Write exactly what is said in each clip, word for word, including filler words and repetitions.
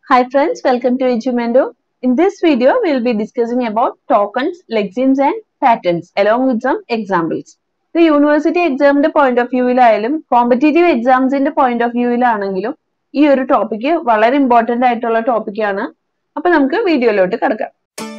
Hi friends, welcome to Edumendo. In this video, we will be discussing about tokens, lexemes and patterns along with some examples. The university exam point of view ilayalum, competitive exams in the point of view ilanengilum, ee oru topic valare important aayittulla topic aanu. Appo namukku video lotte kadakam.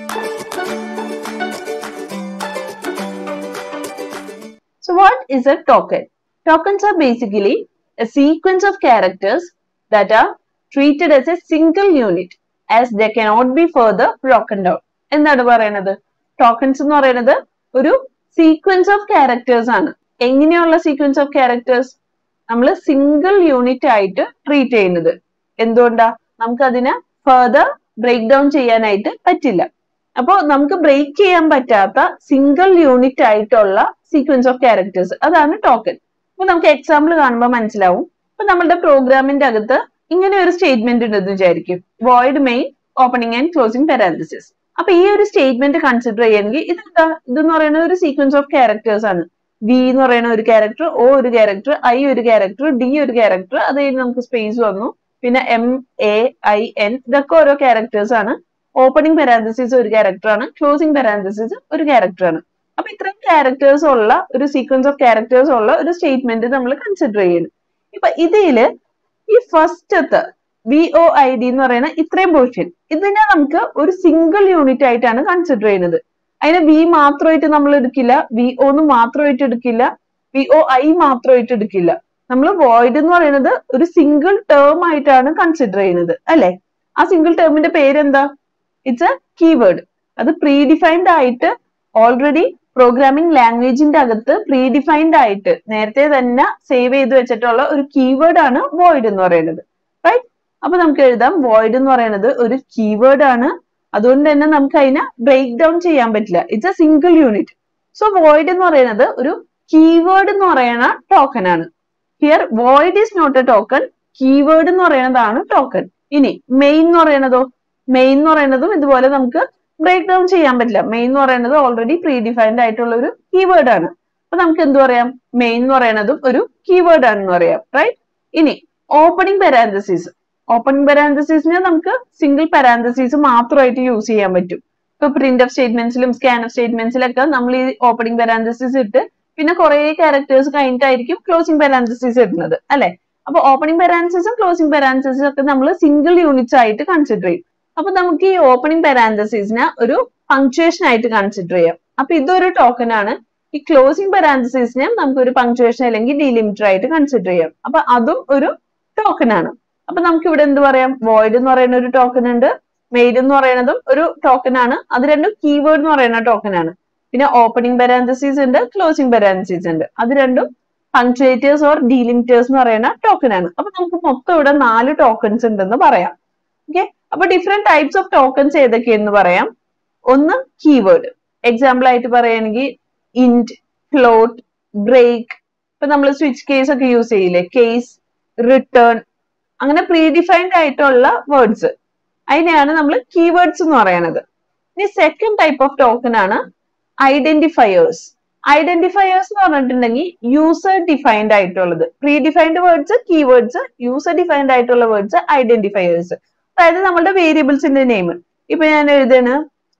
So what is a token? Tokens are basically a sequence of characters that are treated as a single unit as they cannot be further broken down. എന്താണ് പറയുന്നത്? Tokens എന്ന് പറയുന്നത് ഒരു sequence of characters ആണ്. എങ്ങനെയുള്ള sequence of characters? നമ്മൾ single unit ആയിട്ട് treat ചെയ്യുന്നത്. എന്തുകൊണ്ടാ? നമുക്ക് അതിനെ ഫർദർ ബ്രേക്ക് ഡൗൺ ചെയ്യാനായിട്ട് പറ്റില്ല. അപ്പോൾ നമുക്ക് ബ്രേക്ക് ചെയ്യാൻ പറ്റാത്ത സിംഗിൾ യൂണിറ്റ് ആയിട്ടുള്ള സീക്വൻസ് ഓഫ് ക്യാരക്ടേഴ്സ്, അതാണ് ടോക്കൺ. അപ്പൊ നമുക്ക് എക്സാമ്പിൾ കാണുമ്പോൾ മനസ്സിലാവും. അപ്പൊ നമ്മളുടെ പ്രോഗ്രാമിന്റെ അകത്ത് ഇങ്ങനെ ഒരു സ്റ്റേറ്റ്മെന്റ് ഉണ്ടെന്ന് വിചാരിക്കും, void main opening and closing parenthesis. അപ്പൊ ഈ ഒരു സ്റ്റേറ്റ്മെന്റ് കൺസിഡർ ചെയ്യണമെങ്കിൽ ഇതെന്താ? ഇതെന്ന് പറയുന്നത് ഒരു സീക്വൻസ് ഓഫ് ക്യാരക്ടേഴ്സ് ആണ്. വി എന്ന് പറയുന്ന ഒരു ക്യാരക്ടർ, ഒ ഒരു ക്യാരക്ടർ, ഐ ഒരു ക്യാരക്ടർ, ഡി ഒരു ക്യാരക്ടർ, അത് കഴിഞ്ഞ് നമുക്ക് സ്പേസ് വന്നു, പിന്നെ എം എ ഐ എൻ ഇതൊക്കെ ഓരോ ക്യാരക്ടേഴ്സ് ആണ്. ഓപ്പണിംഗ് പാരാന്തസിസ് ഒരു ക്യാരക്ടർ ആണ്, ക്ലോസിംഗ് പാരാന്തസിസ് ഒരു ക്യാരക്ടർ ആണ്. അപ്പൊ ഇത്രയും ക്യാരക്ടേഴ്സ് ഉള്ള ഒരു സീക്വൻസ് ഓഫ് ക്യാരക്ടേഴ്സ് ഉള്ള ഒരു സ്റ്റേറ്റ്മെന്റ് നമ്മൾ കൺസിഡർ ചെയ്യുന്നു. ഇപ്പൊ ഇതില് ഈ ഫസ്റ്റത്തെ വി ഒ ഐ ഡി എന്ന് പറയുന്ന ഇത്രയും പോർഷൻ, ഇതിനെ നമുക്ക് ഒരു സിംഗിൾ യൂണിറ്റ് ആയിട്ടാണ് കൺസിഡർ ചെയ്യുന്നത്. അതിനെ വി മാത്രമായിട്ട് നമ്മൾ എടുക്കില്ല, വി ഒന്നും മാത്രമായിട്ട് എടുക്കില്ല, വി ഒ ഐ മാത്രമായിട്ട് എടുക്കില്ല. നമ്മൾ വോയിഡ് എന്ന് പറയുന്നത് ഒരു സിംഗിൾ ടേം ആയിട്ടാണ് കൺസിഡർ ചെയ്യുന്നത്, അല്ലെ? ആ സിംഗിൾ ടേമിന്റെ പേരെന്താ? It's a keyword. അത് പ്രീ ഡിഫൈൻഡ് ആയിട്ട് ഓൾറെഡി പ്രോഗ്രാമിംഗ് ലാംഗ്വേജിന്റെ അകത്ത് പ്രീ ഡിഫൈൻഡ് ആയിട്ട് നേരത്തെ തന്നെ സേവ് ചെയ്ത് വെച്ചിട്ടുള്ള ഒരു കീവേഡ് ആണ് വോയിഡ് എന്ന് പറയുന്നത്, റൈറ്റ്? അപ്പൊ നമുക്ക് എഴുതാം, വോയിഡ് എന്ന് പറയുന്നത് ഒരു കീവേഡ് ആണ്. അതുകൊണ്ട് തന്നെ നമുക്ക് അതിനെ ബ്രേക്ക് ഡൗൺ ചെയ്യാൻ പറ്റില്ല. It's a single unit. So void എന്ന് പറയുന്നത് ഒരു കീവേഡ് എന്ന് പറയുന്ന ടോക്കൺ ആണ്. Here void is not a token, keyword എന്ന് പറയുന്നതാണ് ടോക്കൺ. ഇനി മെയിൻ എന്ന് പറയുന്നതോ? മെയിൻ എന്ന് പറയുന്നതും ഇതുപോലെ നമുക്ക് ബ്രേക്ക് ഡൗൺ ചെയ്യാൻ പറ്റില്ല. മെയിൻ എന്ന് പറയുന്നത് ഓൾറെഡി പ്രീ ഡിഫൈൻഡ് ആയിട്ടുള്ള ഒരു കീവേഡ് ആണ്. അപ്പൊ നമുക്ക് എന്ത് പറയാം? മെയിൻ എന്ന് പറയുന്നതും ഒരു കീവേഡ് ആണെന്ന് പറയാം, റൈറ്റ്? ഇനി ഓപ്പണിംഗ് പാരാന്തസിസ്. ഓപ്പണിംഗ് പാരാന്തസിസിനെ നമുക്ക് സിംഗിൾ പാരാന്തസിസ് മാത്രമായിട്ട് യൂസ് ചെയ്യാൻ പറ്റും. ഇപ്പൊ പ്രിന്റ് ഓഫ് സ്റ്റേറ്റ്മെന്റ്സിലും സ്കാൻ ഓഫ് സ്റ്റേറ്റ്മെന്റ്സിലൊക്കെ നമ്മൾ ഈ ഓപ്പണിംഗ് പാരാന്തസിസ് ഇട്ട് പിന്നെ കുറെ ക്യാരക്ടേഴ്സ് കഴിഞ്ഞിട്ടായിരിക്കും ക്ലോസിംഗ് പാരാന്തസിസ് ഇടുന്നത്, അല്ലെ? അപ്പൊ ഓപ്പണിംഗ് പാരാന്തസിസും ക്ലോസിംഗ് പാരാന്തസിസും ഒക്കെ നമ്മൾ സിംഗിൾ യൂണിറ്റ്സ് ആയിട്ട് കൺസിഡർ ചെയ്യും. അപ്പൊ നമുക്ക് ഈ ഓപ്പണിംഗ് പാരാന്തസിസിനെ ഒരു പങ്ക്ച്വേഷൻ ആയിട്ട് കൺസിഡർ ചെയ്യാം. അപ്പൊ ഇതൊരു ടോക്കൺ ആണ്. ഈ ക്ലോസിംഗ് പാരാന്തസിസിനെ നമുക്ക് ഒരു പങ്ക്ച്വേഷൻ അല്ലെങ്കിൽ ഡീലിമിറ്റർ ആയിട്ട് കൺസിഡർ ചെയ്യാം. അപ്പൊ അതും ഒരു ടോക്കൺ ആണ്. അപ്പൊ നമുക്ക് ഇവിടെ എന്ത് പറയാം? വോയിഡ് എന്ന് പറയുന്ന ഒരു ടോക്കൺ ഉണ്ട്, മെയിൻ എന്ന് പറയുന്നതും ഒരു ടോക്കൺ ആണ്. അത് രണ്ടും കീവേഡ് എന്ന് പറയുന്ന ടോക്കൺ ആണ്. പിന്നെ ഓപ്പണിംഗ് പാരാന്തസിസ് ഉണ്ട്, ക്ലോസിംഗ് പാരാന്തസിസ് ഉണ്ട്. അത് രണ്ടും പങ്ക്ച്വേറ്റേഴ്സ് ഓർ ഡീലിമിറ്റേഴ്സ് എന്ന് പറയുന്ന ടോക്കൺ ആണ്. അപ്പൊ നമുക്ക് മൊത്തം ഇവിടെ നാല് ടോക്കൺസ് ഉണ്ടെന്ന് പറയാം. ഓക്കെ, അപ്പൊ ഡിഫറെന്റ് ടൈപ്സ് ഓഫ് ടോക്കൺസ് ഏതൊക്കെയെന്ന് പറയാം. ഒന്ന് കീവേഡ്. എക്സാമ്പിൾ ആയിട്ട് പറയുകയാണെങ്കിൽ ഇന്റ്, ഫ്ലോട്ട്, ബ്രേക്ക്. ഇപ്പൊ നമ്മൾ സ്വിച്ച് കേസ് ഒക്കെ യൂസ് ചെയ്യില്ലേ? കേസ്, റിട്ടേൺ, അങ്ങനെ പ്രീ ഡിഫൈൻഡ് ആയിട്ടുള്ള വേർഡ്സ്, അതിനെയാണ് നമ്മൾ കീവേഡ്സ് എന്ന് പറയുന്നത്. ഇനി സെക്കൻഡ് ടൈപ്പ് ഓഫ് ടോക്കൺ ആണ് ഐഡന്റിഫയേഴ്സ്. ഐഡന്റിഫയേഴ്സ് എന്ന് പറഞ്ഞിട്ടുണ്ടെങ്കിൽ യൂസർ ഡിഫൈൻഡ് ആയിട്ടുള്ളത്. Predefined words keywords, user defined ആയിട്ടുള്ള വേർഡ്സ് ഐഡന്റിഫയേഴ്സ്. അതായത് നമ്മുടെ വേരിയബിൾസിന്റെ നെയിം. ഇപ്പൊ ഞാൻ എഴുതാണ്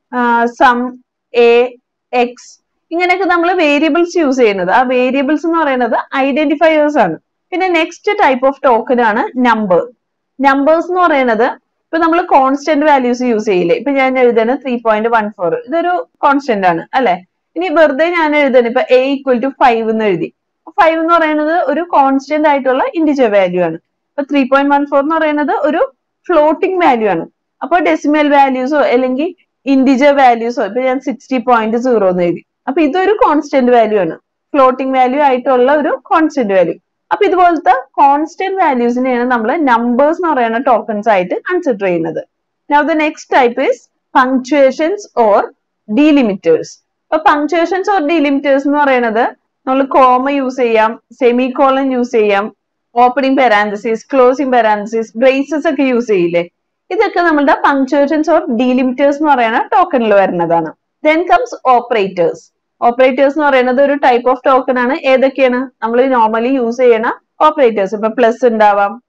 സം, എ, എക്സ്, ഇങ്ങനെയൊക്കെ നമ്മൾ വേരിയബിൾസ് യൂസ് ചെയ്യുന്നത്. ആ വേരിയബിൾസ് എന്ന് പറയുന്നത് ഐഡന്റിഫയേഴ്സ് ആണ്. പിന്നെ നെക്സ്റ്റ് ടൈപ്പ് ഓഫ് ടോക്കൺ ആണ് നമ്പർ. നമ്പേഴ്സ് എന്ന് പറയുന്നത് ഇപ്പൊ നമ്മൾ കോൺസ്റ്റന്റ് വാല്യൂസ് യൂസ് ചെയ്യില്ലേ? ഇപ്പൊ ഞാൻ എഴുതാണ് ത്രീ പോയിന്റ് വൺ ഫോർ, ഇതൊരു കോൺസ്റ്റന്റ് ആണ്, അല്ലെ? ഇനി വെറുതെ ഞാൻ എഴുതാണ് ഇപ്പൊ എ ഈക്വൽ ടു ഫൈവ് എന്ന് എഴുതി. ഫൈവ് എന്ന് പറയുന്നത് ഒരു കോൺസ്റ്റന്റ് ആയിട്ടുള്ള ഇൻഡിജർ വാല്യൂ ആണ്. ഇപ്പൊ ത്രീ പോയിന്റ് വൺ ഫോർ എന്ന് പറയുന്നത് ഒരു ഫ്ലോട്ടിംഗ് വാല്യൂ ആണ്. അപ്പൊ ഡെസിമൽ വാല്യൂസോ അല്ലെങ്കിൽ ഇൻഡിജർ വാല്യൂസോ, ഇപ്പൊ ഞാൻ സിക്സ്റ്റി പോയിന്റ് സീറോ എന്ന് എഴുതി. അപ്പൊ ഇതൊരു കോൺസ്റ്റന്റ് വാല്യൂ ആണ്, ഫ്ലോട്ടിംഗ് വാല്യൂ ആയിട്ടുള്ള ഒരു കോൺസ്റ്റന്റ് വാല്യൂ. അപ്പൊ ഇതുപോലത്തെ കോൺസ്റ്റന്റ് വാല്യൂസിനെയാണ് നമ്മൾ നമ്പേഴ്സ് എന്ന് പറയുന്ന ടോക്കൺസ് ആയിട്ട് കൺസിഡർ ചെയ്യുന്നത്. Now the next type is punctuations or delimiters. അപ്പൊ പങ്ക്ച്വേഷൻസ് ഓർ ഡീലിമിറ്റേഴ്സ് എന്ന് പറയുന്നത് നമ്മൾ കോമ യൂസ് ചെയ്യാം, സെമി കോളൻ യൂസ് ചെയ്യാം, opening parenthesis, closing parenthesis, braces ഒക്കെ യൂസ് ചെയ്യില്ലേ? ഇതൊക്കെ നമ്മളുടെ പങ്ക്ച്വേഷൻസ് ഓർ ഡീലിമിറ്റേഴ്സ് എന്ന് പറയുന്ന ടോക്കണിൽ വരുന്നതാണ്. Then comes operators. ഓപ്പറേറ്റേഴ്സ് എന്ന് പറയുന്നത് ഒരു ടൈപ്പ് ഓഫ് ടോക്കൺ ആണ്. ഏതൊക്കെയാണ്? നമ്മൾ നോർമലി യൂസ് ചെയ്യണ ഓപ്പറേറ്റേഴ്സ്. ഇപ്പൊ പ്ലസ് ഉണ്ടാവാം,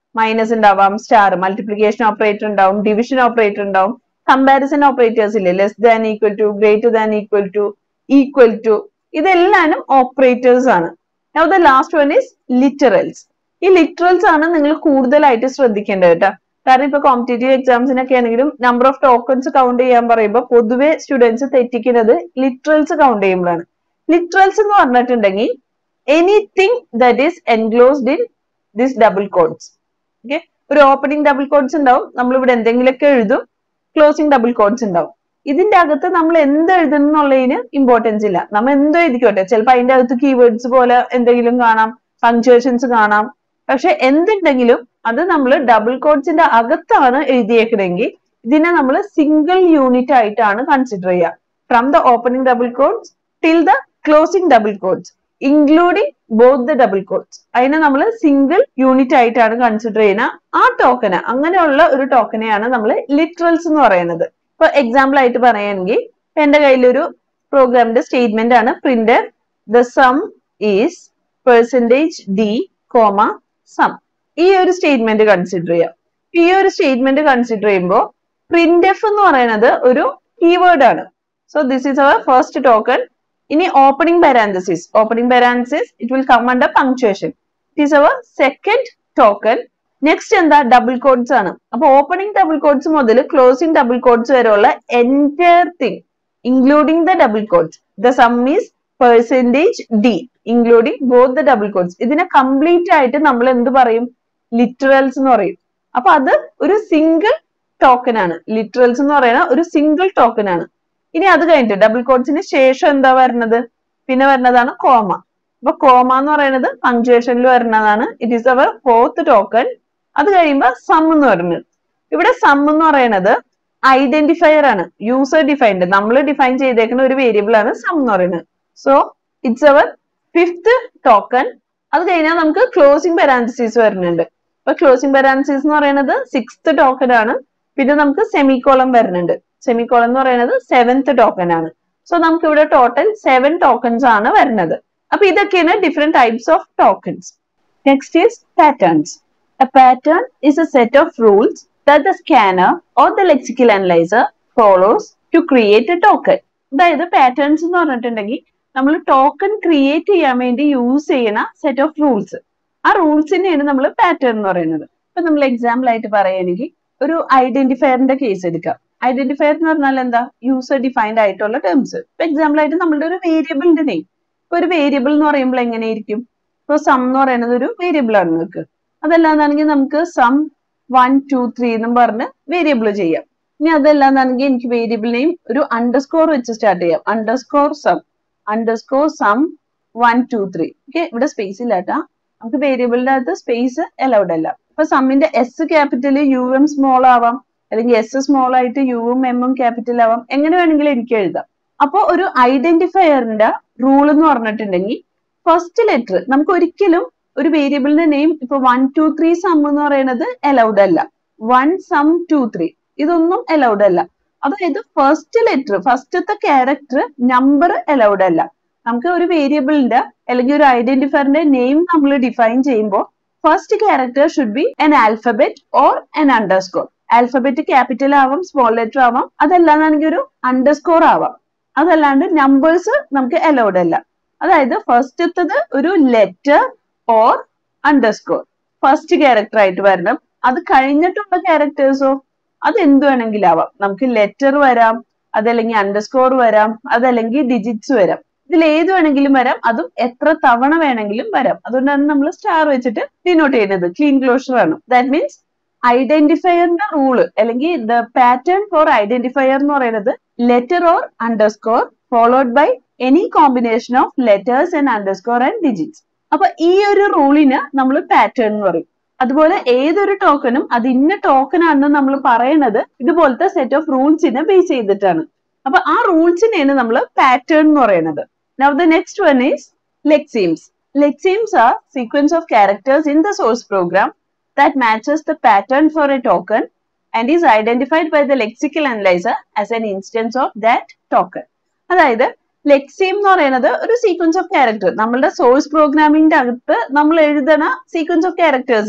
മൈനസ് ഉണ്ടാവാം, സ്റ്റാർ, മൾട്ടിപ്ലിക്കേഷൻ ഓപ്പറേറ്റർ ഉണ്ടാവും, ഡിവിഷൻ ഓപ്പറേറ്റർ ഉണ്ടാവും, കമ്പാരിസൺ ഓപ്പറേറ്റേഴ്സ് ഇല്ലേ, less than equal to, greater than equal to, equal to, ഇതെല്ലാനും ഓപ്പറേറ്റേഴ്സ് ആണ്. Now the last one is literals. ഈ ലിറ്ററൽസ് ആണ് നിങ്ങൾ കൂടുതലായിട്ട് ശ്രദ്ധിക്കേണ്ടത് കേട്ടോ. കാരണം ഇപ്പൊ കോമ്പറ്റേറ്റീവ് എക്സാംസിനൊക്കെ ആണെങ്കിലും നമ്പർ ഓഫ് ടോക്കൺസ് കൗണ്ട് ചെയ്യാൻ പറയുമ്പോൾ പൊതുവെ സ്റ്റുഡൻസ് തെറ്റിക്കുന്നത് ലിറ്ററൽസ് കൗണ്ട് ചെയ്യുമ്പോഴാണ്. ലിറ്ററൽസ് എന്ന് പറഞ്ഞിട്ടുണ്ടെങ്കിൽ anything that is enclosed in this double quotes. Okay, ഒരു ഓപ്പണിംഗ് ഡബിൾ കോഡ്സ് ഉണ്ടാവും, നമ്മളിവിടെ എന്തെങ്കിലുമൊക്കെ എഴുതും, ക്ലോസിംഗ് ഡബിൾ കോഡ്സ് ഉണ്ടാവും. ഇതിന്റെ അകത്ത് നമ്മൾ എന്ത് എഴുതുന്നുള്ളതിന് ഇമ്പോർട്ടൻസ് ഇല്ല, നമ്മൾ എന്തോ എഴുതിക്കോട്ടെ. ചിലപ്പോൾ അതിന്റെ അകത്ത് കീവേഡ്സ് പോലെ എന്തെങ്കിലും കാണാം, പങ്ക്ച്വേഷൻസ് കാണാം. പക്ഷെ എന്തുണ്ടെങ്കിലും അത് നമ്മൾ ഡബിൾ കോഡ്സിന്റെ അകത്താണ് എഴുതിയേക്കണമെങ്കിൽ ഇതിനെ നമ്മൾ സിംഗിൾ യൂണിറ്റ് ആയിട്ടാണ് കൺസിഡർ ചെയ്യുക. From the opening double quotes till the closing double quotes including both the double quotes, അതിനെ നമ്മൾ സിംഗിൾ യൂണിറ്റ് ആയിട്ടാണ് കൺസിഡർ ചെയ്യുന്ന ആ ടോക്കന്. അങ്ങനെയുള്ള ഒരു ടോക്കനെയാണ് നമ്മൾ ലിറ്ററൽസ് എന്ന് പറയുന്നത്. ഇപ്പൊ എക്സാമ്പിൾ ആയിട്ട് പറയുകയാണെങ്കിൽ എന്റെ കയ്യിലൊരു പ്രോഗ്രാമിന്റെ സ്റ്റേറ്റ്മെന്റ് ആണ് print the sum is percentage d comma sum. ഈ ഒരു സ്റ്റേറ്റ്മെന്റ് കൺസിഡർ ചെയ്യാം. ഈ ഒരു സ്റ്റേറ്റ്മെന്റ് കൺസിഡർ ചെയ്യുമ്പോൾ പ്രിന്റ് എഫ് എന്ന് പറയുന്നത് ഒരു കീവേഡ് ആണ്. So this is our first token. ഇനി opening parenthesis, opening parenthesis it will come under punctuation. It is our second token. Next എന്താ, ഡബിൾ കോഡ്സ് ആണ്. അപ്പൊ ഓപ്പണിംഗ് ഡബിൾ കോഡ്സ് മുതൽ ക്ലോസിംഗ് ഡബിൾ കോഡ്സ് വരെയുള്ള entire thing including the double codes, the sum is percentage d including both the double quotes, ഇതിനെ complete ആയിട്ട് നമ്മൾ എന്ത് പറയും, ലിറ്ററൽസ് എന്ന് പറയും. അപ്പൊ അത് ഒരു സിംഗിൾ ടോക്കൺ ആണ്. ലിറ്ററൽസ് എന്ന് പറയുന്ന ഒരു സിംഗിൾ ടോക്കൺ ആണ്. ഇനി അത് കഴിഞ്ഞിട്ട് ഡബിൾ കോഡ്സിന് ശേഷം എന്താ വരുന്നത്, പിന്നെ വരുന്നതാണ് കോമ. അപ്പൊ കോമ എന്ന് പറയുന്നത് പങ്ക്ച്വേഷനിൽ വരുന്നതാണ്. It is our fourth token. അത് കഴിയുമ്പോൾ സം എന്ന് പറയുന്നത്. ഇവിടെ സം എന്ന് പറയുന്നത് ഐഡന്റിഫയർ ആണ്, യൂസർ ഡിഫൈൻഡ്, നമ്മൾ ഡിഫൈൻ ചെയ്തേക്കുന്ന ഒരു വേരിയബിൾ ആണ് സം എന്ന് പറയുന്നത്. So it's our fifth token. അത് കഴിഞ്ഞാൽ നമുക്ക് ക്ലോസിംഗ് പാരാന്തസിസ് വരുന്നുണ്ട്. അപ്പൊ ക്ലോസിംഗ് പാരാന്തസിസ് എന്ന് പറയുന്നത് സിക്സ്ത് ടോക്കൺ ആണ്. പിന്നെ നമുക്ക് സെമിക്കോളം വരുന്നുണ്ട്. സെമിക്കോളം എന്ന് പറയുന്നത് സെവൻത് ടോക്കൺ ആണ്. സോ നമുക്ക് ഇവിടെ ടോട്ടൽ സെവൻ ടോക്കൺസ് ആണ് വരുന്നത്. അപ്പൊ ഇതൊക്കെയാണ് different types of tokens. Next is patterns. A pattern is a set of rules that the scanner or the lexical analyzer follows to create a token. അതായത് patterns എന്ന് പറഞ്ഞിട്ടുണ്ടെങ്കിൽ നമ്മൾ ടോക്കൺ ക്രിയേറ്റ് ചെയ്യാൻ വേണ്ടി യൂസ് ചെയ്യുന്ന സെറ്റ് ഓഫ് റൂൾസ്. ആ റൂൾസിനെയാണ് നമ്മൾ pattern എന്ന് പറയുന്നത്. ഇപ്പൊ നമ്മൾ എക്സാമ്പിൾ ആയിട്ട് പറയുകയാണെങ്കിൽ ഒരു ഐഡന്റിഫയറിന്റെ കേസ് എടുക്കാം. ഐഡന്റിഫയർ എന്ന് പറഞ്ഞാൽ എന്താ, യൂസർ ഡിഫൈൻഡ് ആയിട്ടുള്ള ടേംസ്. ഇപ്പൊ എക്സാമ്പിൾ ആയിട്ട് നമ്മളുടെ ഒരു വേരിയബിളിന്റെ നെയിം. ഇപ്പൊ ഒരു വേരിയബിൾ എന്ന് പറയുമ്പോൾ എങ്ങനെയായിരിക്കും, ഇപ്പൊ സം എന്ന് പറയുന്നത് ഒരു വേരിയബിൾ ആണ് നിങ്ങൾക്ക്. അതല്ലാന്നാണെങ്കിൽ നമുക്ക് സം വൺ ടു ത്രീ എന്നും പറഞ്ഞ് വേരിയബിൾ ചെയ്യാം. ഇനി അതല്ലാന്നാണെങ്കിൽ എനിക്ക് വേരിയബിൾ നെയിം ഒരു അണ്ടർസ്കോർ വെച്ച് സ്റ്റാർട്ട് ചെയ്യാം. Underscore sum, underscore sum one two three. Okay, ഇവിടെ സ്പേസ് ഇല്ലാട്ടാ, നമുക്ക് വേരിയബിളിന്റെ അകത്ത് സ്പേസ് അലൗഡ് അല്ല. ഇപ്പൊ സമ്മിന്റെ s capital u m small ആവാം, അല്ലെങ്കിൽ എസ് സ്മോൾ ആയിട്ട് യുവും എമ്മും ക്യാപിറ്റൽ ആവാം, എങ്ങനെ വേണമെങ്കിലും എനിക്ക് എഴുതാം. അപ്പൊ ഒരു ഐഡന്റിഫയറിന്റെ റൂൾ എന്ന് പറഞ്ഞിട്ടുണ്ടെങ്കിൽ ഫസ്റ്റ് ലെറ്റർ നമുക്ക് ഒരിക്കലും ഒരു വേരിയബിളിന്റെ നെയിം ഇപ്പൊ വൺ ടു ത്രീ സം എന്ന് പറയുന്നത് അലൗഡ് അല്ല. വൺ സം ടു ത്രീ ഇതൊന്നും അലൗഡ് അല്ല. അതായത് ഫസ്റ്റ് ലെറ്റർ, ഫസ്റ്റത്തെ ക്യാരക്ടർ നമ്പർ അലൗഡ് അല്ല. നമുക്ക് ഒരു വേരിയബിളിന്റെ അല്ലെങ്കിൽ ഒരു ഐഡന്റിഫയറിന്റെ നെയിം നമ്മൾ ഡിഫൈൻ ചെയ്യുമ്പോൾ first character should be an alphabet or an underscore. Alphabet capital ആവാം, സ്മോൾ ലെറ്റർ ആവാം, അതല്ലാന്നാണെങ്കിൽ ഒരു അണ്ടർസ്കോർ ആവാം. അതല്ലാണ്ട് നമ്പേഴ്സ് നമുക്ക് അലൗഡ് അല്ല. അതായത് ഫസ്റ്റത്തത് ഒരു letter or underscore first character ആയിട്ട് വരണം. അത് കഴിഞ്ഞിട്ടുള്ള ക്യാരക്ടേഴ്സോ അത് എന്ത് വേണമെങ്കിലും ആവാം. നമുക്ക് ലെറ്റർ വരാം, അതല്ലെങ്കിൽ അണ്ടർസ്കോർ വരാം, അതല്ലെങ്കിൽ ഡിജിറ്റ്സ് വരാം. ഇതിൽ ഏത് വേണമെങ്കിലും വരാം, അതും എത്ര തവണ വേണമെങ്കിലും വരാം. അതുകൊണ്ടാണ് നമ്മൾ സ്റ്റാർ വെച്ചിട്ട് ഡിനോട്ട് ചെയ്യുന്നത്. ക്ലീൻ ക്ലോഷർ ആണ്. ദാറ്റ് മീൻസ് ഐഡന്റിഫയറിന്റെ റൂള് അല്ലെങ്കിൽ ദ പാറ്റേൺ ഫോർ ഐഡന്റിഫയർ എന്ന് പറയുന്നത് letter or underscore followed by any combination of letters and underscore and digits. അപ്പൊ ഈ ഒരു റൂളിന് നമ്മൾ പാറ്റേൺ എന്ന് പറയും. അതുപോലെ ഏതൊരു ടോക്കണും അത് ഇന്ന ടോക്കൺ ആണെന്ന് നമ്മൾ പറയുന്നത് ഇതുപോലത്തെ സെറ്റ് ഓഫ് റൂൾസിനെ ബേസ് ചെയ്തിട്ടാണ്. അപ്പൊ ആ റൂൾസിനെയാണ് നമ്മൾ പാറ്റേൺ എന്ന് പറയുന്നത്. Now the next one is lexemes. Lexemes are sequence of characters in the source program that matches the pattern for a token and is identified by the lexical analyzer as an instance of that token. അതായത് ലെക്സീം എന്ന് പറയുന്നത് ഒരു sequence of character. നമ്മളുടെ source പ്രോഗ്രാമിംഗിന്റെ അകത്ത് നമ്മൾ എഴുതുന്ന sequence of characters ഇല്ലേ,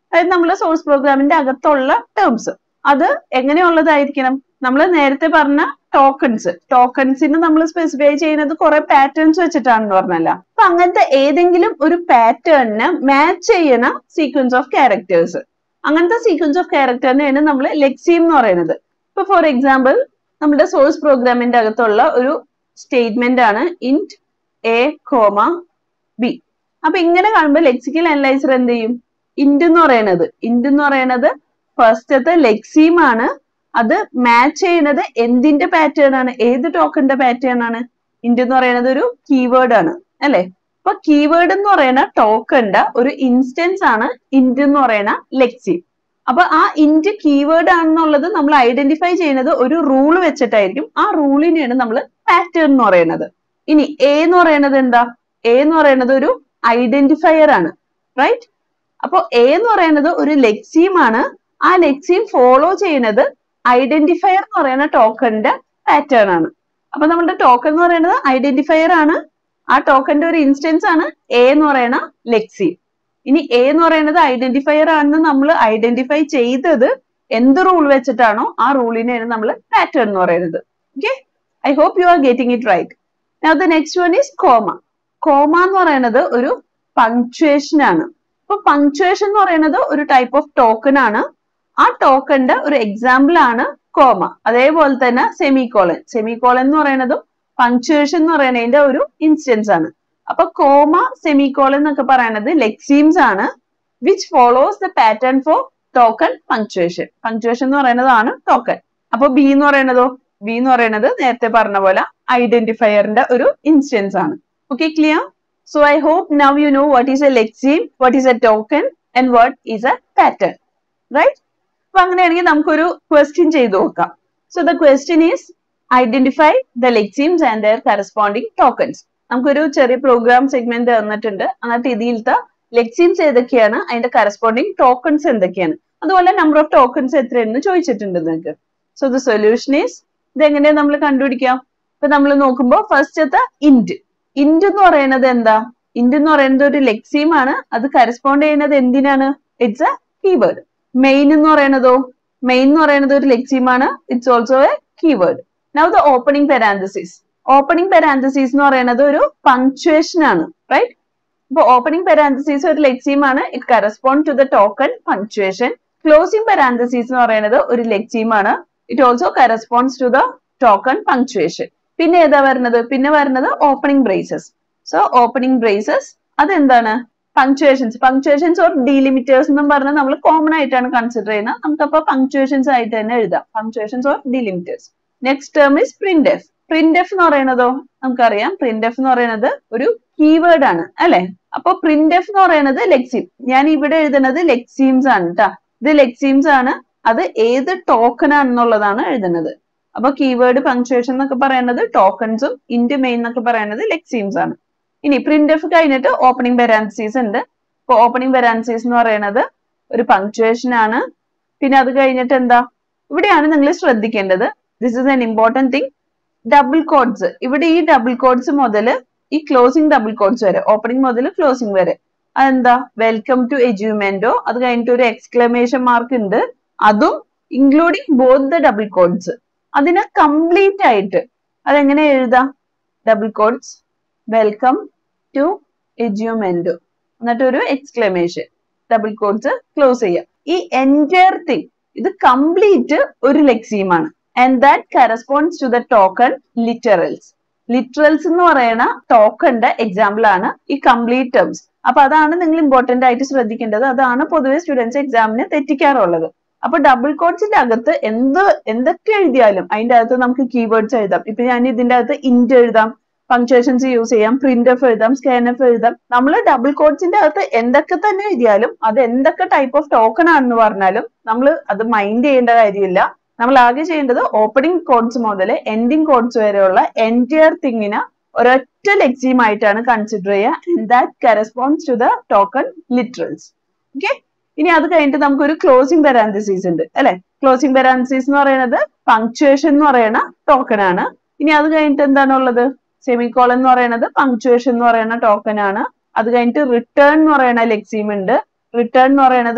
അതായത് നമ്മുടെ സോഴ്സ് പ്രോഗ്രാമിന്റെ അകത്തുള്ള ടേംസ് അത് എങ്ങനെയുള്ളതായിരിക്കണം? നമ്മൾ നേരത്തെ പറഞ്ഞ ടോക്കൺസ് ടോക്കൺസിന് നമ്മൾ സ്പെസിഫൈ ചെയ്യുന്നത് കുറെ പാറ്റേൺസ് വെച്ചിട്ടാണെന്ന് പറഞ്ഞല്ല. അപ്പൊ അങ്ങനത്തെ ഏതെങ്കിലും ഒരു പാറ്റേണിന് മാച്ച് ചെയ്യണ സീക്വൻസ് ഓഫ് ക്യാരക്ടേഴ്സ്, അങ്ങനത്തെ സീക്വൻസ് ഓഫ് ക്യാരക്ടറിനെയാണ് നമ്മൾ ലെക്സീം എന്ന് പറയുന്നത്. ഇപ്പൊ ഫോർ എക്സാമ്പിൾ നമ്മുടെ സോഴ്സ് പ്രോഗ്രാമിന്റെ അകത്തുള്ള ഒരു സ്റ്റേറ്റ്മെന്റ് ആണ് ഇന്റ് എ കോമ ബി. അപ്പൊ ഇങ്ങനെ കാണുമ്പോൾ ലെക്സിക്കൽ അനലൈസർ എന്ത് ചെയ്യും? ഇന്റ് എന്ന് പറയുന്നത് ഇന്റ് എന്ന് പറയുന്നത് ഫസ്റ്റത്തെ ലെക്സീം ആണ്. അത് മാച്ച് ചെയ്യുന്നത് എന്തിന്റെ പാറ്റേൺ ആണ്? ഏത് ടോക്കന്റെ പാറ്റേൺ ആണ്? ഇന്റ് എന്ന് പറയുന്നത് ഒരു കീവേഡ് ആണ് അല്ലെ? അപ്പൊ കീവേഡ് എന്ന് പറയുന്ന ടോക്കന്റെ ഒരു ഇൻസ്റ്റൻസ് ആണ് ഇന്റ് എന്ന് പറയുന്ന ലെക്സീം. അപ്പൊ ആ ഇന്റ് കീവേഡ് ആണെന്നുള്ളത് നമ്മൾ ഐഡന്റിഫൈ ചെയ്യുന്നത് ഒരു റൂൾ വെച്ചിട്ടായിരിക്കും. ആ റൂളിനെയാണ് നമ്മൾ പാറ്റേൺ എന്ന് പറയുന്നത്. ഇനി എ എന്ന് പറയുന്നത് എന്താ? എ എന്ന് പറയുന്നത് ഒരു ഐഡന്റിഫയർ ആണ്, റൈറ്റ്? അപ്പൊ എ എന്ന് പറയുന്നത് ഒരു ലെക്സീം ആണ്. ആ ലെക്സീം ഫോളോ ചെയ്യുന്നത് ഐഡന്റിഫയർ എന്ന് പറയുന്ന ടോക്കന്റെ പാറ്റേൺ ആണ്. അപ്പൊ നമ്മുടെ ടോക്കൺ എന്ന് പറയുന്നത് ഐഡന്റിഫയർ ആണ്. ആ ടോക്കന്റെ ഒരു ഇൻസ്റ്റൻസ് ആണ് എ എന്ന് പറയുന്ന ലെക്സീം. ഇനി എ എന്ന് പറയുന്നത് ഐഡന്റിഫയർ ആണെന്ന് നമ്മൾ ഐഡന്റിഫൈ ചെയ്തത് എന്ത് റൂൾ വെച്ചിട്ടാണോ ആ റൂളിനെയാണ് നമ്മൾ പാറ്റേൺ എന്ന് പറയുന്നത്. Okay, I hope you are getting it right. Now the next one is comma. Comma എന്ന് പറയുന്നത് ഒരു പങ്ക്ച്വേഷൻ ആണ്. അപ്പൊ പങ്ക്ച്വേഷൻ എന്ന് പറയുന്നത് ഒരു ടൈപ്പ് ഓഫ് ടോക്കൺ ആണ്. ആ ടോക്കന്റെ ഒരു എക്സാമ്പിൾ ആണ് കോമ. അതേപോലെ തന്നെ സെമികോളൻ. സെമികോളൻ എന്ന് പറയുന്നതും പങ്ക്ച്വേഷൻ എന്ന് പറയുന്നതിന്റെ ഒരു ഇൻസ്റ്റൻസ് ആണ്. അപ്പൊ കോമ സെമികോളൻ എന്നൊക്കെ പറയുന്നത് ലെക്സീംസ് ആണ് which follows the pattern for token punctuation. Punctuation എന്ന് പറയുന്നതാണ് ടോക്കൺ. അപ്പൊ ബി എന്ന് പറയുന്നതോ? ബി എന്ന് പറയുന്നത് നേരത്തെ പറഞ്ഞ പോലെ ഐഡന്റിഫയറിന്റെ ഒരു ഇൻസ്റ്റൻസ് ആണ്. Okay, clear? So I hope now you know what is a lexeme, what is a token and what is a pattern, right? അപ്പൊ അങ്ങനെയാണെങ്കിൽ നമുക്കൊരു ക്വസ്റ്റ്യൻ ചെയ്തു നോക്കാം. So the question is identify the lexemes and their corresponding tokens. നമുക്കൊരു ചെറിയ programme segment തന്നിട്ടുണ്ട്. എന്നിട്ട് ഇതിലത്തെ ലെക്സീംസ് ഏതൊക്കെയാണ്, അതിന്റെ കറസ്പോണ്ടിങ് ടോക്കൺസ് എന്തൊക്കെയാണ്, അതുപോലെ നമ്പർ ഓഫ് ടോക്കൺസ് എത്രയെന്ന് ചോദിച്ചിട്ടുണ്ട് നിങ്ങൾക്ക്. സോ ദ സൊല്യൂഷൻ ഈസ്, ഇതെങ്ങനെയാ നമ്മൾ കണ്ടുപിടിക്കാം? ഇപ്പൊ നമ്മൾ നോക്കുമ്പോൾ ഫസ്റ്റത്തെ ഇന്റ്. ഇന്റ് എന്ന് പറയുന്നത് എന്താ? ഇന്റ് എന്ന് പറയുന്നത് ഒരു ലെക്സീം ആണ്. അത് കറസ്പോണ്ട് ചെയ്യുന്നത് എന്തിനാണ്? It's a keyword. മെയിൻ എന്ന് പറയുന്നതോ? മെയിൻ എന്ന് പറയുന്നത് ഒരു ലെക്സീം ആണ്. It's also a keyword. Now the opening parenthesis. Opening parenthesis എന്ന് പറയുന്നത് ഒരു പങ്ക്ച്വേഷൻ ആണ്, റൈറ്റ്? അപ്പൊ ഓപ്പണിംഗ് പാരാന്തസിസ് ഒരു ലെക്സീം ആണ്. It correspond to the token punctuation. Closing parenthesis എന്ന് പറയുന്നത് ഒരു ലെക്സീം ആണ്. It also corresponds to the token punctuation. പിന്നെ ഏതാ വരുന്നത്? പിന്നെ വരുന്നത് opening braces. So opening braces അതെന്താണ്? പങ്ക്ച്വേഷൻസ്. പങ്ക്ച്വേഷൻസ് ഓർ ഡീലിമിറ്റേഴ്സ് എന്നും പറഞ്ഞാൽ നമ്മൾ കോമൺ ആയിട്ടാണ് കൺസിഡർ ചെയ്യുന്നത്. നമുക്കപ്പോ പങ്ക്ച്വേഷൻസ് ആയിട്ട് തന്നെ എഴുതാം, punctuations or delimiters. Next term is print f. Print f എന്ന് പറയുന്നതോ നമുക്കറിയാം. പ്രിന്റ് എഫ് എന്ന് പറയുന്നത് ഒരു കീവേഡ് ആണ് അല്ലെ? അപ്പൊ പ്രിന്റ് എഫ് എന്ന് പറയുന്നത് ലെക്സീം. ഞാൻ ഇവിടെ എഴുതുന്നത് ലെക്സീംസ് ആണ് കേട്ടാ. ഇത് ലെക്സീംസ് ആണ്. അത് ഏത് ടോക്കൺ ആണെന്നുള്ളതാണ് എഴുതുന്നത്. അപ്പൊ കീവേഡ് പങ്ക്ച്വേഷൻ എന്നൊക്കെ പറയുന്നത് ടോക്കൺസും ഇന്റ് മെയിൻ എന്നൊക്കെ പറയുന്നത് ലെക്സീംസ് ആണ്. ഇനി പ്രിന്റ് എഫ് കഴിഞ്ഞിട്ട് ഓപ്പണിംഗ് പാരാന്തസിസ് ഉണ്ട്. അപ്പൊ ഓപ്പണിംഗ് പാരാന്തസിസ് എന്ന് പറയുന്നത് ഒരു പങ്ക്ച്വേഷൻ ആണ്. പിന്നെ അത് കഴിഞ്ഞിട്ട് എന്താ? ഇവിടെയാണ് നിങ്ങൾ ശ്രദ്ധിക്കേണ്ടത്. This is an important thing. Double quotes. ഇവിടെ ഈ ഡബിൾ കോഡ്സ് മുതൽ ഈ ക്ലോസിംഗ് ഡബിൾ കോഡ്സ് വരെ, ഓപ്പണിംഗ് മുതൽ ക്ലോസിംഗ് വരെ, അതെന്താ? വെൽക്കം ടു എജ്യൂമെന്റോ, അത് കഴിഞ്ഞിട്ട് ഒരു എക്സ്ക്ലമേഷൻ മാർക്ക് ഉണ്ട്, അതും including both the double quotes. അതിനെ കംപ്ലീറ്റ് ആയിട്ട് അതെങ്ങനെ എഴുതാം? Double quotes welcome to Edumentor എന്നിട്ട് ഒരു എക്സ്ക്ലമേഷൻ, ഡബിൾ കോഡ്സ് ക്ലോസ് ചെയ്യാം. ഈ എൻറ്റയർ തിങ് ഇത് കംപ്ലീറ്റ് ഒരു ലെക്സീം ആണ്. And that corresponds to the token literals. Literals എന്ന് പറയുന്ന ടോക്കന്റെ എക്സാമ്പിൾ ആണ് ഈ കംപ്ലീറ്റ് ടേംസ്. അപ്പൊ അതാണ് നിങ്ങൾ ഇമ്പോർട്ടന്റ് ആയിട്ട് ശ്രദ്ധിക്കേണ്ടത്. അതാണ് പൊതുവെ സ്റ്റുഡൻസ് എക്സാമിന് തെറ്റിക്കാറുള്ളത്. അപ്പൊ ഡബിൾ കോഡ്സിന്റെ അകത്ത് എന്ത് എന്തൊക്കെ എഴുതിയാലും അതിന്റെ അകത്ത് നമുക്ക് കീവേഡ്സ് എഴുതാം. ഇപ്പൊ ഞാൻ ഇതിന്റെ അകത്ത് ഇന്റ് എഴുതാം, പങ്ക്ച്വേഷൻസ് യൂസ് ചെയ്യാം, പ്രിന്റ് എഫ് എഴുതാം, സ്കാൻ എഫ് എഴുതാം. നമ്മൾ ഡബിൾ കോഡ്സിന്റെ അകത്ത് എന്തൊക്കെ തന്നെ എഴുതിയാലും അത് എന്തൊക്കെ ടൈപ്പ് ഓഫ് ടോക്കൺ ആണെന്ന് പറഞ്ഞാലും നമ്മൾ അത് മൈൻഡ് ചെയ്യേണ്ട കാര്യമില്ല. നമ്മൾ ആകെ ചെയ്യേണ്ടത് ഓപ്പണിംഗ് കോഡ്സ് മുതൽ എൻഡിങ് കോഡ്സ് വരെയുള്ള എൻറ്റയർ തിങ്ങിനെ ഒരൊറ്റ ലെക്സീം ആയിട്ടാണ് കൺസിഡർ ചെയ്യുക. And that corresponds to the token literals. Okay, ഇനി അത് കഴിഞ്ഞിട്ട് നമുക്കൊരു ക്ലോസിംഗ് പാരാന്തസിസ് ഉണ്ട് അല്ലെ? ക്ലോസിംഗ് പാരാന്തസിസ് എന്ന് പറയുന്നത് പങ്ക്ച്വേഷൻ എന്ന് പറയുന്ന ടോക്കൺ ആണ്. ഇനി അത് കഴിഞ്ഞിട്ട് എന്താണുള്ളത്? സെമികോളൻ എന്ന് പറയുന്നത് പങ്ക്ച്വേഷൻ എന്ന് പറയുന്ന ടോക്കൺ ആണ്. അത് കഴിഞ്ഞിട്ട് റിട്ടേൺ എന്ന് പറയുന്ന ലെക്സീം ഉണ്ട്. റിട്ടേൺ എന്ന് പറയുന്നത് ഒരു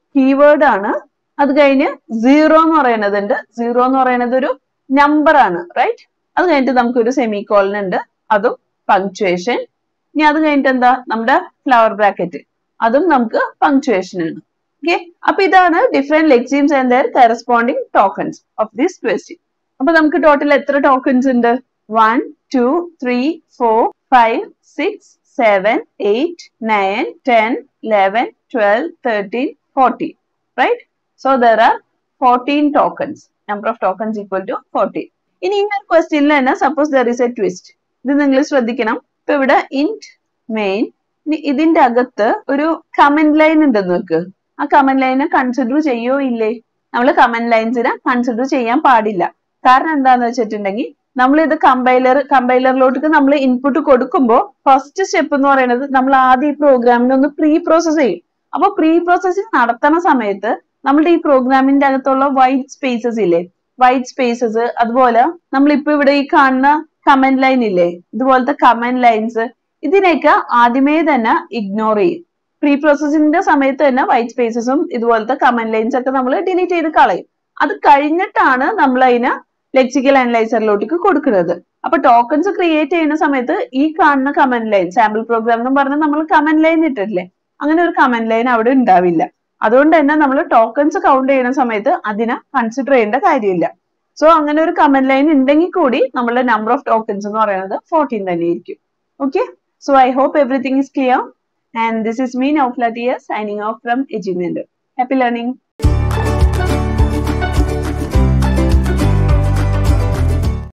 കീവേഡ് ആണ്. അത് കഴിഞ്ഞ് സീറോ എന്ന് പറയുന്നതുണ്ട്. സീറോ എന്ന് പറയുന്നത് ഒരു നമ്പർ ആണ്, റൈറ്റ്? അത് കഴിഞ്ഞിട്ട് നമുക്കൊരു സെമി കോളൻ ഉണ്ട്, അതും പങ്ക്ച്വേഷൻ. ഇനി അത് കഴിഞ്ഞിട്ട് എന്താ, നമ്മുടെ ഫ്ലവർ ബ്രാക്കറ്റ്, അതും നമുക്ക് പങ്ക്ച്വേഷൻ ആണ്. ഓക്കെ, അപ്പൊ ഇതാണ് different lexemes and their corresponding tokens of this question. അപ്പൊ നമുക്ക് ടോട്ടൽ എത്ര ടോക്കൺസ് ഉണ്ട്? One two three four five six seven eight nine ten eleven twelve thirteen fourteen, right? So there are fourteen tokens. Number of tokens equal to fourteen. ഇനി ഈ ഒരു ക്വസ്റ്റ്യനിൽ തന്നെ suppose there is a twist. ഇത് നിങ്ങൾ ശ്രദ്ധിക്കണം. ഇപ്പൊ ഇവിടെ int main, ഇതിന്റെ അകത്ത് ഒരു കമന്റ് ലൈൻ ഉണ്ടെന്ന് വെക്ക്. ആ കമന്റ് ലൈനെ കൺസിഡർ ചെയ്യോ ഇല്ലേ? നമ്മൾ കമന്റ് ലൈൻസിനെ കൺസിഡർ ചെയ്യാൻ പാടില്ല. കാരണം എന്താന്ന് വെച്ചിട്ടുണ്ടെങ്കിൽ നമ്മൾ ഇത് കമ്പൈലർ കമ്പൈലറിലോട്ട് നമ്മൾ ഇൻപുട്ട് കൊടുക്കുമ്പോൾ ഫസ്റ്റ് സ്റ്റെപ്പ് എന്ന് പറയുന്നത് നമ്മൾ ആദ്യം ഈ പ്രോഗ്രാമിനെ ഒന്ന് പ്രീ പ്രോസസ് ചെയ്യും. അപ്പൊ പ്രീ പ്രോസസ്സിംഗ് നടത്തുന്ന സമയത്ത് നമ്മുടെ ഈ പ്രോഗ്രാമിന്റെ അകത്തുള്ള വൈറ്റ് സ്പേസസ് ഇല്ലേ, വൈറ്റ് സ്പേസസ്, അതുപോലെ നമ്മളിപ്പോ ഇവിടെ ഈ കാണുന്ന കമന്റ് ലൈൻ ഇല്ലേ, ഇതുപോലത്തെ കമന്റ് ലൈൻസ്, ഇതിനെയൊക്കെ ആദ്യമേ തന്നെ ഇഗ്നോർ ചെയ്യും. പ്രീ പ്രോസസ്സിംഗിന്റെ സമയത്ത് തന്നെ വൈറ്റ് സ്പേസസും ഇതുപോലത്തെ കമന്റ് ലൈൻസ് ഒക്കെ നമ്മൾ ഡിലീറ്റ് ചെയ്ത് കളയും. അത് കഴിഞ്ഞിട്ടാണ് നമ്മൾ അതിനെ ലെക്സിക്കൽ അനലൈസറിലോട്ട് കൊടുക്കുന്നത്. അപ്പൊ ടോക്കൺസ് ക്രിയേറ്റ് ചെയ്യുന്ന സമയത്ത് ഈ കാണുന്ന കമന്റ് ലൈൻ, സാമ്പിൾ പ്രോഗ്രാം എന്ന് പറഞ്ഞാൽ നമ്മൾ കമന്റ് ലൈൻ ഇട്ടിട്ടില്ലേ, അങ്ങനെ ഒരു കമന്റ് ലൈൻ അവിടെ ഉണ്ടാവില്ല. അതുകൊണ്ട് തന്നെ നമ്മൾ ടോക്കൺസ് കൗണ്ട് ചെയ്യുന്ന സമയത്ത് അതിനെ കൺസിഡർ ചെയ്യേണ്ട കാര്യമില്ല. സോ അങ്ങനെ ഒരു കമന്റ് ലൈൻ ഉണ്ടെങ്കിൽ കൂടി നമ്മളുടെ നമ്പർ ഓഫ് ടോക്കൺസ് എന്ന് പറയുന്നത് ഫോർട്ടീൻ തന്നെ ആയിരിക്കും. Okay, so I hope everything is clear and this is me Naufla T S signing off from Edumentor. Happy learning.